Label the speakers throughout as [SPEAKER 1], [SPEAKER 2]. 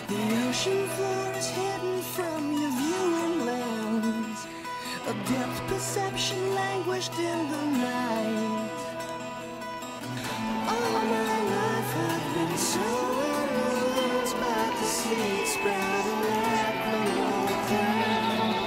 [SPEAKER 1] The ocean floor is hidden from your viewing lens. A depth perception languished in the night. All my life I've been so amused by the seed sprouting at below ground.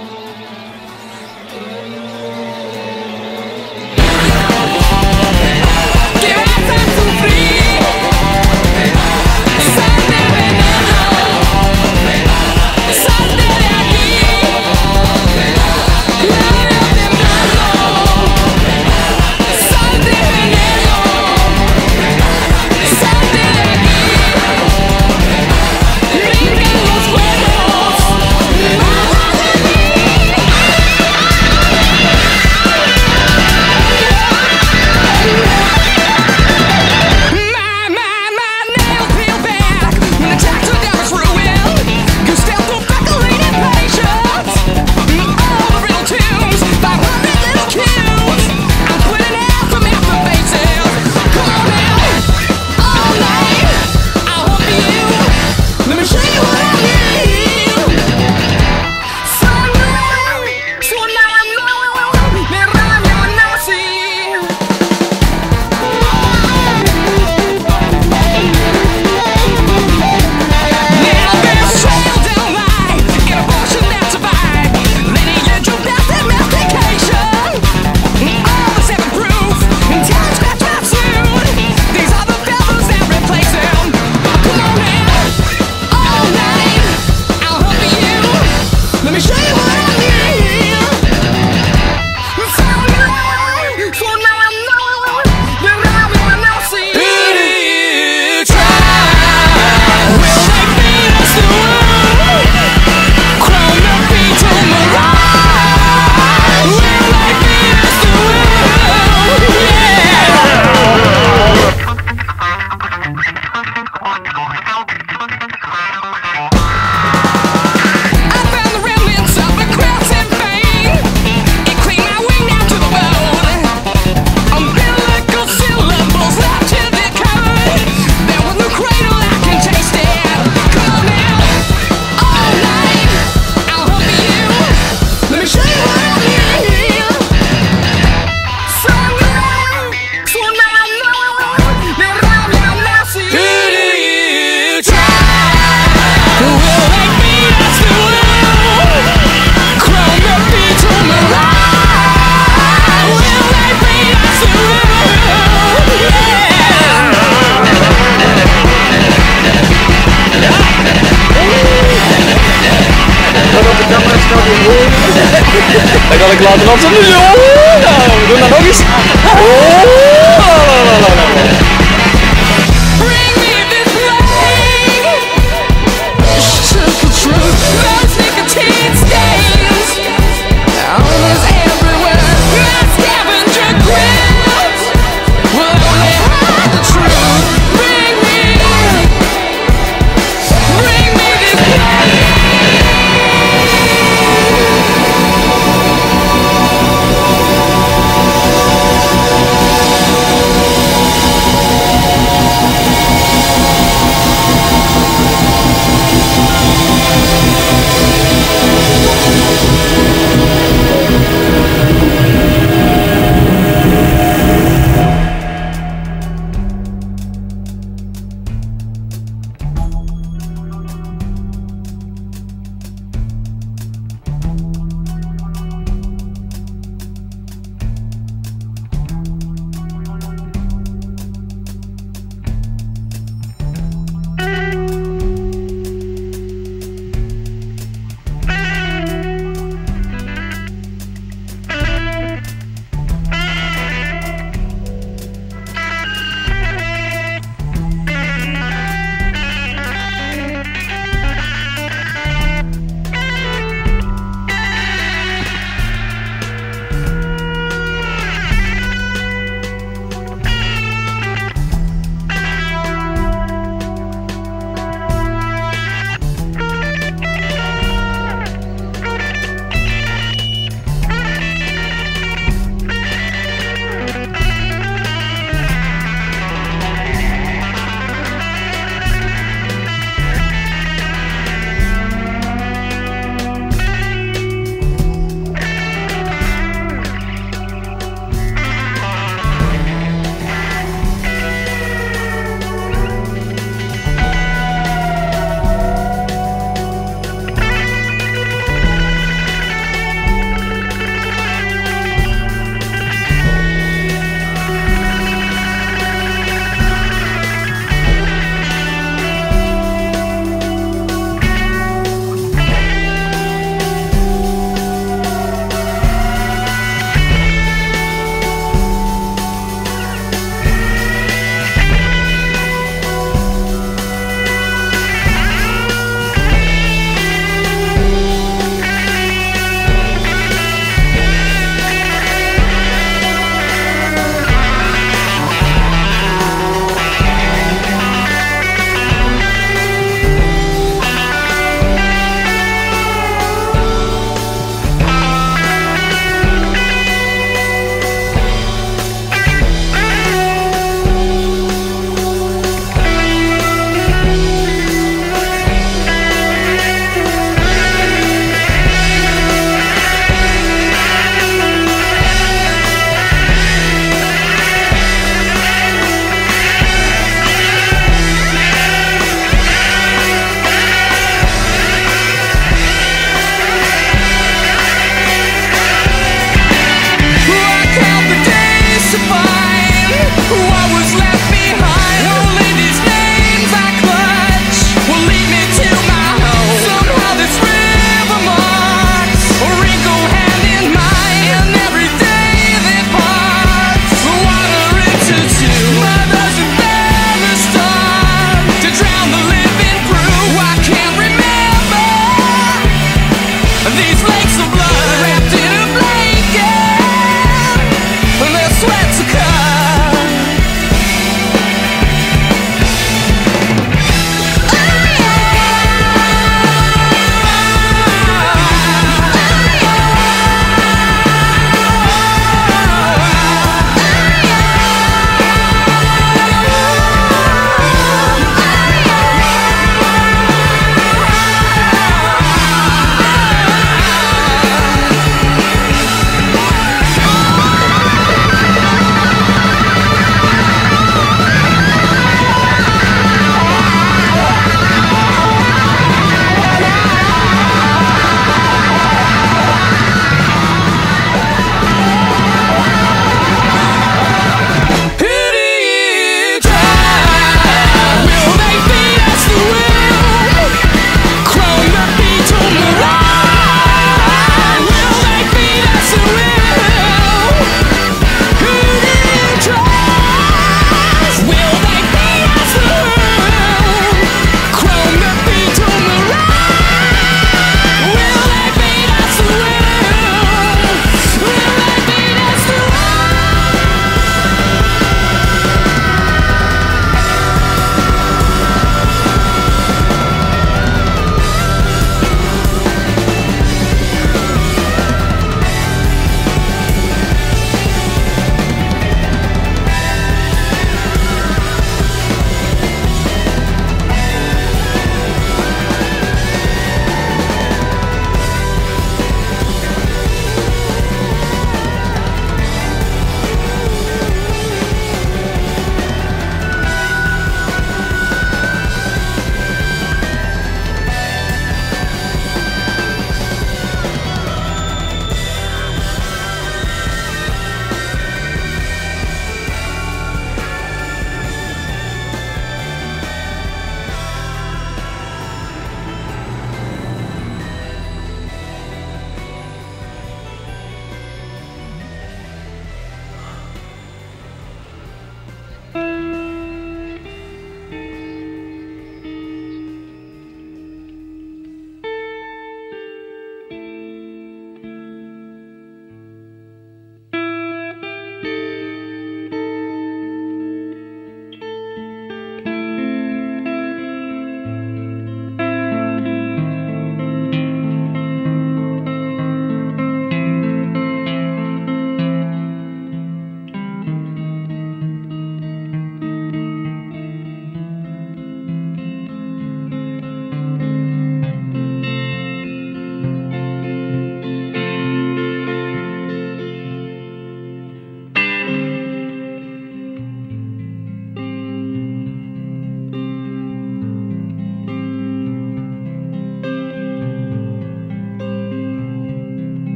[SPEAKER 2] Dan kan ik later op zo'n nou, we doen dat nog eens.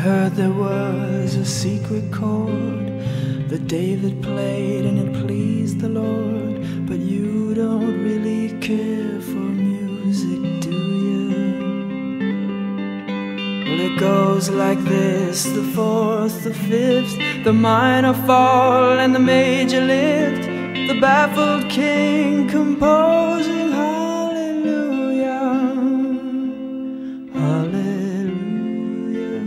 [SPEAKER 1] heard there was a secret chord that David played and it pleased the Lord. But you don't really care for music, do you? Well, it goes like this: the fourth, the fifth, the minor fall and the major lift, the baffled king composing hallelujah, hallelujah,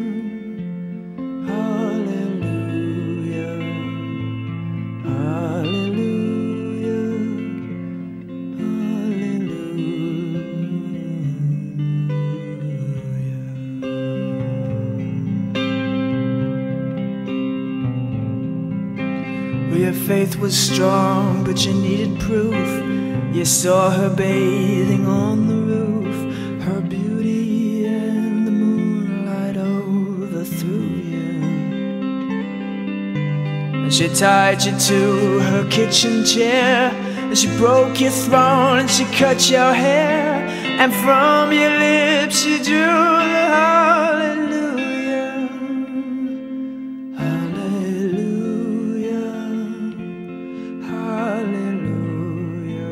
[SPEAKER 1] hallelujah, hallelujah, hallelujah. Well, your faith was strong, but you needed proof. You saw her bathing on the roof, her beauty and the moonlight overthrew you. And she tied you to her kitchen chair, and she broke your throne and she cut your hair, and from your lips she drew the hallelujah, hallelujah, hallelujah,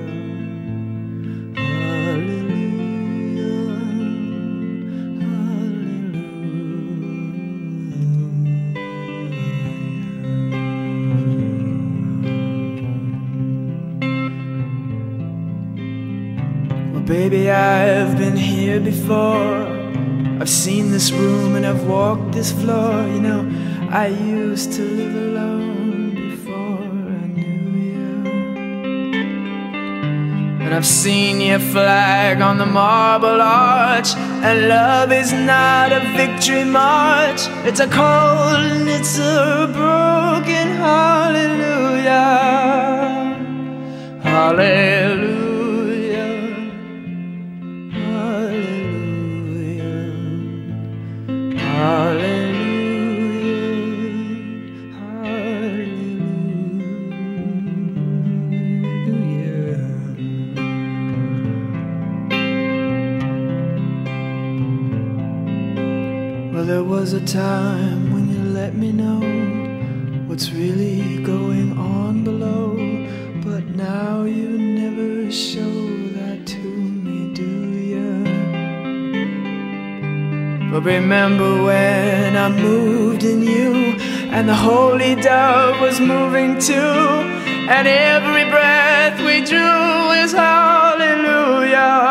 [SPEAKER 1] hallelujah. Well, baby, I've been here before. I've seen this room and I've walked this floor. You know, I used to live alone before I knew you. And I've seen your flag on the marble arch, and love is not a victory march. It's a cold and it's a broken hallelujah, hallelujah, hallelujah, hallelujah, hallelujah. Well, there was a time when you let me know what's really going on below, but now you never show that to me, do you? But remember when I moved in you, and the holy dove was moving too, and every breath we drew is hallelujah,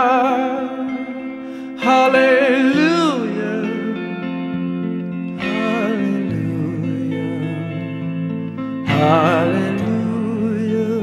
[SPEAKER 1] hallelujah, hallelujah, hallelujah,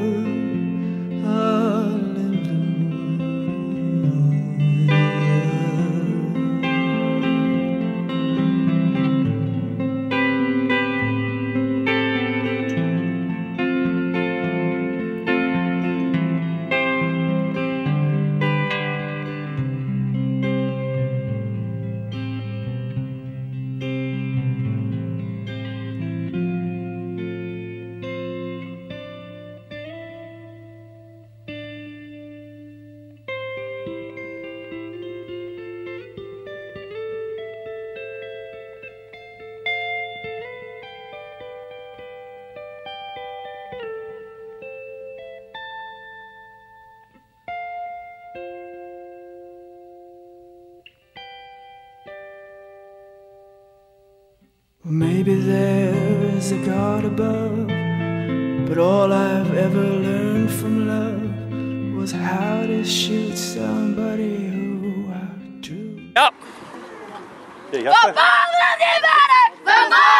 [SPEAKER 1] Well, maybe there's a God above, but all I've ever learned from love was how to shoot somebody who outdrew.
[SPEAKER 2] Ja.
[SPEAKER 3] We mogen het niet verder! We mogen